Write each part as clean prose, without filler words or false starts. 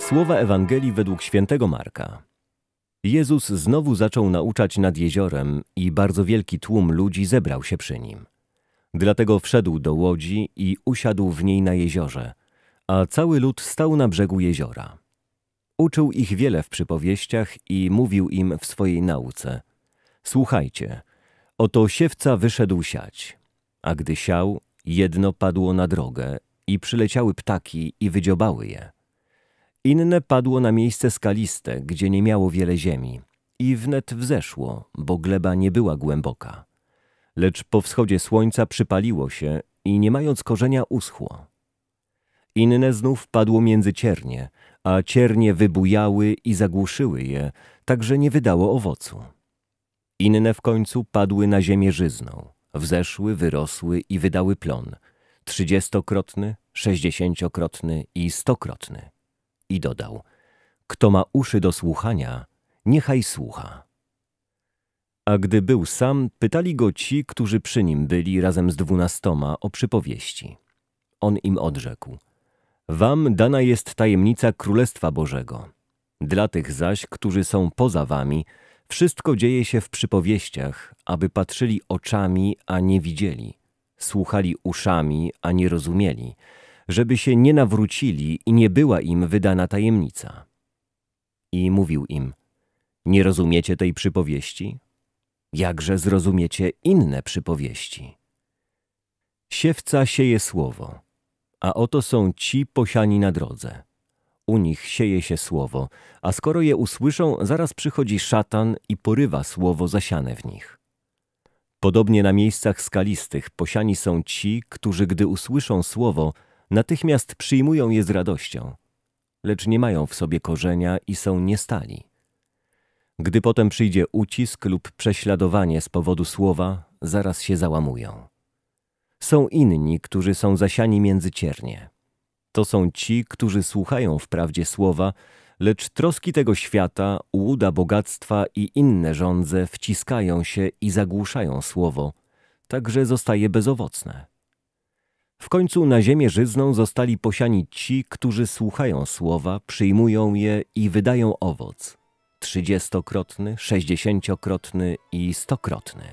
Słowa Ewangelii według świętego Marka. Jezus znowu zaczął nauczać nad jeziorem i bardzo wielki tłum ludzi zebrał się przy nim. Dlatego wszedł do łodzi i usiadł w niej na jeziorze, a cały lud stał na brzegu jeziora. Uczył ich wiele w przypowieściach i mówił im w swojej nauce. Słuchajcie, oto siewca wyszedł siać, a gdy siał, jedno padło na drogę i przyleciały ptaki i wydziobały je. Inne padło na miejsce skaliste, gdzie nie miało wiele ziemi i wnet wzeszło, bo gleba nie była głęboka. Lecz po wschodzie słońca przypaliło się i nie mając korzenia uschło. Inne znów padło między ciernie, a ciernie wybujały i zagłuszyły je, tak że nie wydało owocu. Inne w końcu padły na ziemię żyzną, wzeszły, wyrosły i wydały plon, 30-krotny, 60-krotny i 100-krotny. I dodał, kto ma uszy do słuchania, niechaj słucha. A gdy był sam, pytali go ci, którzy przy nim byli razem z 12 o przypowieści. On im odrzekł, wam dana jest tajemnica Królestwa Bożego. Dla tych zaś, którzy są poza wami, wszystko dzieje się w przypowieściach, aby patrzyli oczami, a nie widzieli, słuchali uszami, a nie rozumieli, żeby się nie nawrócili i nie była im wydana tajemnica. I mówił im, nie rozumiecie tej przypowieści? Jakże zrozumiecie inne przypowieści? Siewca sieje słowo, a oto są ci posiani na drodze. U nich sieje się słowo, a skoro je usłyszą, zaraz przychodzi szatan i porywa słowo zasiane w nich. Podobnie na miejscach skalistych posiani są ci, którzy gdy usłyszą słowo, natychmiast przyjmują je z radością, lecz nie mają w sobie korzenia i są niestali. Gdy potem przyjdzie ucisk lub prześladowanie z powodu słowa, zaraz się załamują. Są inni, którzy są zasiani między ciernie. To są ci, którzy słuchają wprawdzie słowa, lecz troski tego świata, łuda bogactwa i inne żądze wciskają się i zagłuszają słowo, tak że zostaje bezowocne. W końcu na ziemię żyzną zostali posiani ci, którzy słuchają słowa, przyjmują je i wydają owoc, 30-krotny, 60-krotny i 100-krotny.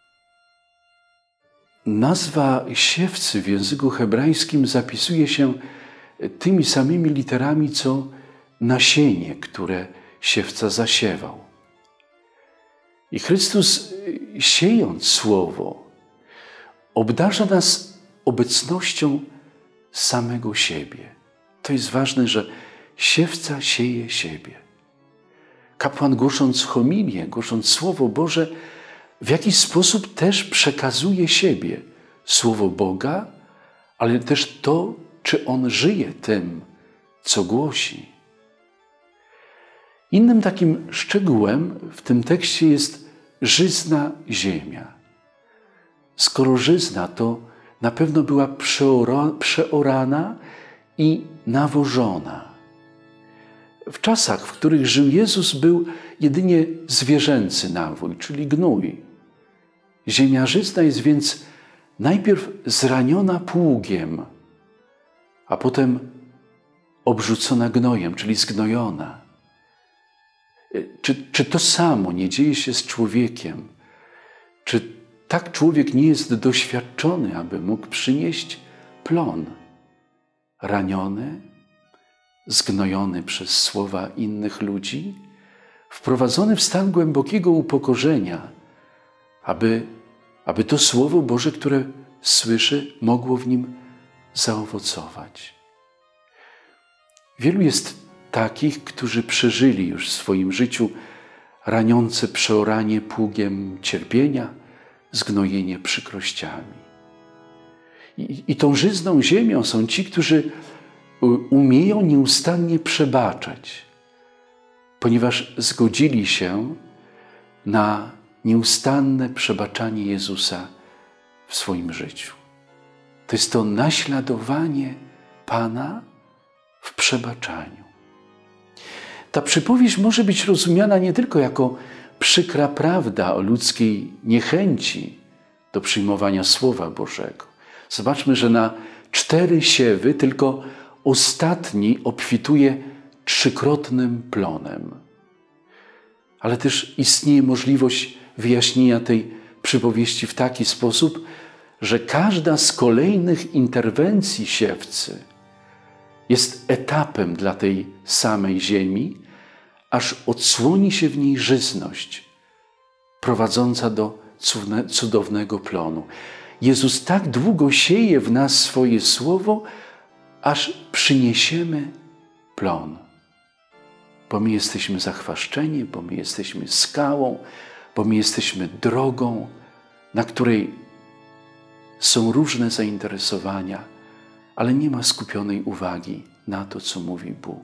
Nazwa siewcy w języku hebrajskim zapisuje się tymi samymi literami, co nasienie, które siewca zasiewał. I Chrystus, siejąc słowo, obdarza nas obecnością samego siebie. To jest ważne, że siewca sieje siebie. Kapłan, głosząc homilię, głosząc Słowo Boże, w jakiś sposób też przekazuje siebie, Słowo Boga, ale też to, czy on żyje tym, co głosi. Innym takim szczegółem w tym tekście jest żyzna ziemia. Skoro żyzna, to na pewno była przeorana i nawożona. W czasach, w których żył Jezus, był jedynie zwierzęcy nawój, czyli gnój. Ziemia żyzna jest więc najpierw zraniona pługiem, a potem obrzucona gnojem, czyli zgnojona. Czy to samo nie dzieje się z człowiekiem? Czy tak człowiek nie jest doświadczony, aby mógł przynieść plon? Raniony, zgnojony przez słowa innych ludzi, wprowadzony w stan głębokiego upokorzenia, aby to Słowo Boże, które słyszy, mogło w nim zaowocować. Wielu jest takich, którzy przeżyli już w swoim życiu raniące przeoranie pługiem cierpienia, zgnojenie przykrościami. I tą żyzną ziemią są ci, którzy umieją nieustannie przebaczać, ponieważ zgodzili się na nieustanne przebaczanie Jezusa w swoim życiu. To jest to naśladowanie Pana w przebaczaniu. Ta przypowieść może być rozumiana nie tylko jako przykra prawda o ludzkiej niechęci do przyjmowania Słowa Bożego. Zobaczmy, że na 4 siewy tylko ostatni obfituje trzykrotnym plonem. Ale też istnieje możliwość wyjaśnienia tej przypowieści w taki sposób, że każda z kolejnych interwencji siewcy jest etapem dla tej samej ziemi, aż odsłoni się w niej żyzność prowadząca do cudownego plonu. Jezus tak długo sieje w nas swoje słowo, aż przyniesiemy plon. Bo my jesteśmy zachwaszczeni, bo my jesteśmy skałą, bo my jesteśmy drogą, na której są różne zainteresowania, ale nie ma skupionej uwagi na to, co mówi Bóg.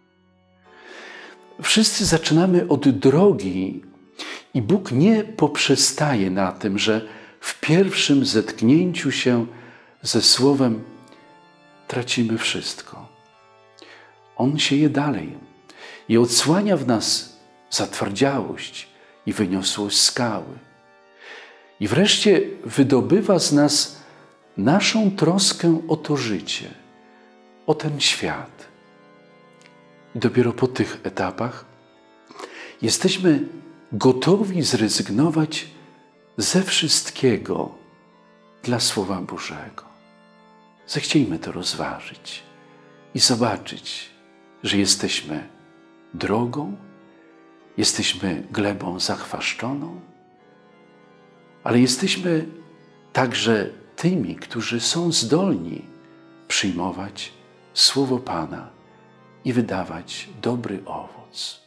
Wszyscy zaczynamy od drogi i Bóg nie poprzestaje na tym, że w pierwszym zetknięciu się ze Słowem tracimy wszystko. On sieje dalej i odsłania w nas zatwardziałość i wyniosłość skały. I wreszcie wydobywa z nas naszą troskę o to życie, o ten świat. I dopiero po tych etapach jesteśmy gotowi zrezygnować ze wszystkiego dla Słowa Bożego. Zechciejmy to rozważyć i zobaczyć, że jesteśmy drogą, jesteśmy glebą zachwaszczoną, ale jesteśmy także tymi, którzy są zdolni przyjmować Słowo Pana i wydawać dobry owoc.